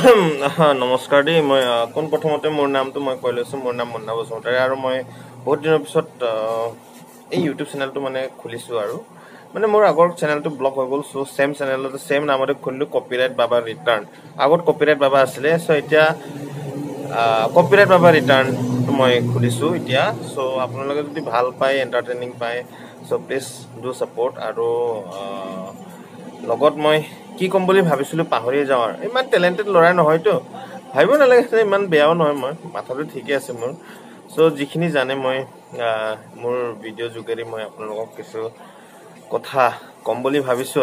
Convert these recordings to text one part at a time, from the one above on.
নমস্কাৰ দেই মই কোন প্ৰথমতে মোৰ নামটো মই কৈ লৈছো মোৰ নাম মুন্না বসুমতাৰী আৰু মই বহুত দিনৰ পিছত এই ইউটিউব চেনেলটো মানে খুলিছো আৰু মানে মোৰ আগৰ চেনেলটো ব্লক হৈ গ'ল সো সেম চেনেলতে সেম নামতে খুলিলো কপিৰাইট বাবা ৰিটাৰ্ণ আগত কপিৰাইট বাবা আছিলে সো এতিয়া কপিৰাইট বাবা ৰিটাৰ্ণ মই খুলিছো এতিয়া সো আপোনালোকে যদি ভাল পায় এন্টাৰটেইনিং পায় সো প্লিজ ডু সাপোৰ্ট আৰু লগত মই কি কম বুলি ভাবিছিলো পাহৰি যাওঁ আৰু ইমান টেলেন্টেড লৰাই নহয়তো ভাবিব নালাগে ইমান বেয়াও নহয় মই মাথাটো ঠিকে আছে মোৰ সো যিখিনি জানে মই মোৰ ভিডিঅ' যোগেদি মই আপোনালোকক কিছু কথা কম বুলি ভাবিছো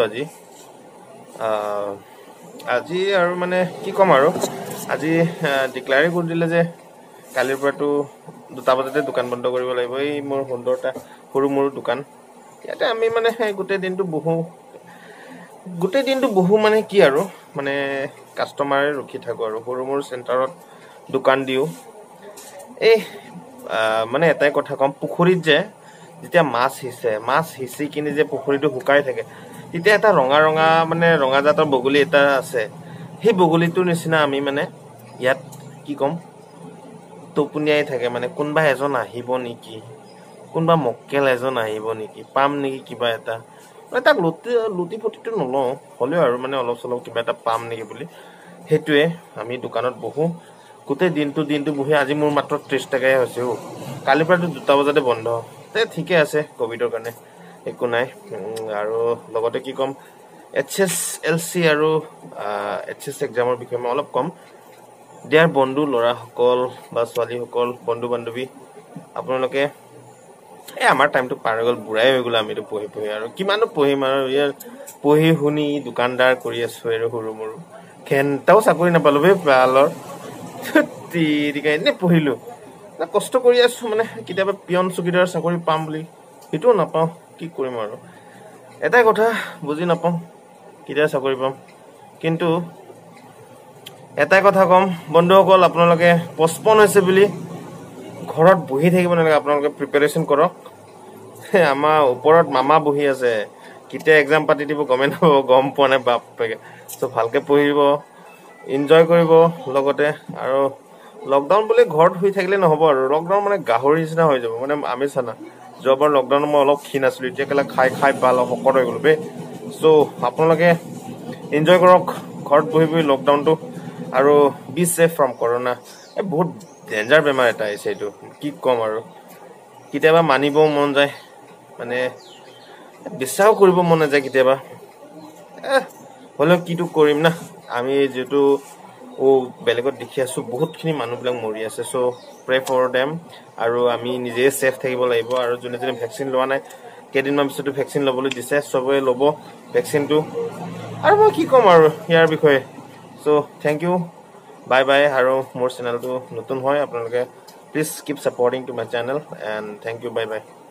আজি আৰু মানে কি কম আৰু আজি ডিক্লেয়াৰ কৰি দিলে যে কালিৰ পৰাটো 2টা বজাতে দোকান বন্ধ কৰিব লাগিব এই মোৰ সুন্দৰটা সৰু মোৰ দোকান ইয়াতে আমি মানে গোটেই দিনটো বহু মানে কি আৰু মানে কাস্টমাৰে ৰখি থাকো আৰু সৰু মোৰ চেণ্টাৰত দোকান দিও এই মানে এটাই কথা কম পুখুৰীত যে যেতিয়া মাছ হিচি কিনে যে পুখুৰীটো শুকাই থাকে তেতিয়া এটা ৰঙা মানে ৰঙা জাতৰ বগলী এটা আছে সেই বগলীটোৰ নিচিনা আমি মানে ইয়াত কি কম টোপনিয়াই থাকে মানে কোনবা এজন আহিব নেকি কোনবা মক্কেল এজন আহিব নেকি পাম নেকি কিবা এটা মানে তাক লুটি ফটিটো নলওঁ হলেও আৰু মানে অলপ চলপ কিবা এটা পাম নেকি বুলি হেতুৱে আমি দোকানত বহু গোটেই দিনটো বহি আজি মোৰ মাত্ৰ 30 টাকাই হৈছে কালিৰ পৰাটো 2টা বজাতে বন্ধ তে ঠিকে আছে কোভিডৰ কাৰণে একো নাই আৰু লগতে কি কম HSLC আৰু HS এক্সামৰ বিষয়ে মই অলপ কম দিয়াৰ বন্ধু লৰাসকল বা ছোৱালীসকল বন্ধু বান্ধৱী আপোনালোকে আমাৰ টাইমটো পাৰ হৈ গ'ল বুঢ়াই হৈ গ'ল আমিতো পঢ়ি আৰু কিমানো পঢ়িম আৰু ইয়াৰ পঢ়ি শুনি দোকানদাৰ কৰি আছো আৰু সৰু মোৰ খেনটাও চাকৰি নাপালো বে পালৰ তিৰিকা এনে পঢ়িলো না কষ্ট কৰি আছো মানে কিতাবা পিয়ন চকীদাৰ চাকৰি পাম বুলি হেটো নাপাও কি কৰিম আৰু এটাই কথা বুজি নাপাম কিটা চাকৰি পাম কিন্তু এটাই কথা কম বন্ধুসকল আপোনালোকে পস্পন হৈছে বুলি ঘৰত বহি থাকিব নালাগে আপোনালোকে প্ৰিপাৰেচন কৰক আমাৰ ওপৰত মামা বহি আছে কিটা এক্সাম পাতি দিব গম পোৱা নাই বাপ সো ভালকে পঢ়িব এনজয় কৰিব লগতে আৰু লকডাউন বুলি ঘৰত শুই থাকিলে নহব আৰু লকডাউন মানে গাহৰি নিচিনা হৈ যাব মানে আমি চানা যোৱাবাৰ লকডাউনত মই অলপ ক্ষীণ আছিলো এতিয়া কেলা খাই পাল শকত হৈ গ'লো বে সো আপোনালোকে এনজয় কৰক ঘৰত বহি লকডাউনটো আৰু বি সেফ ফ্ৰম কৰোনা বহুত ডেঞ্জাৰ বেমাৰ এটা আছে এইটো কি কম আৰু কিটাবা মানিব মন যায় মানে বিশ্বাস কৰিব মন নাযায় কিটাবা হলেও কিটো কৰিম না আমি যেটো বেলেগত দেখি আছো বহুতখিনি মানুহবিলাক মৰি আছে সো প্ৰে ফৰ দেম আৰু আমি নিজে সেফ থাকিব লাগিব আৰু যোনে ভ্যাকচিন লোৱা নাই কেদিনমান পিছতো ভ্যাকচিন লবলৈ দিছে সবে লব ভ্যাকচিনটো আৰু মই কি কম আৰু ইয়াৰ বিষয়ে so thank you bye bye আৰু মোৰ চেনেলটো নতুন হয় আপোনালোকে please keep supporting to my channel and thank you bye by